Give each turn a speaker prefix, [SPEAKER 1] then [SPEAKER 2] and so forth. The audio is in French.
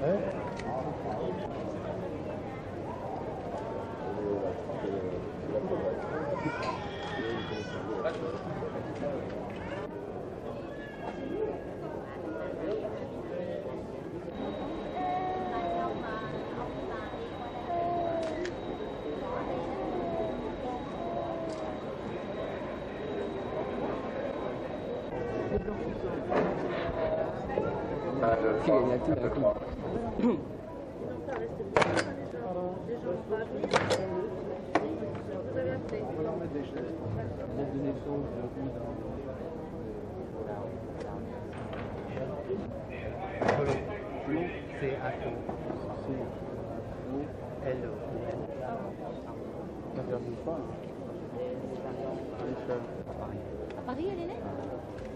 [SPEAKER 1] Le fil est tout d'un coup.
[SPEAKER 2] C'est à Paris, elle est née?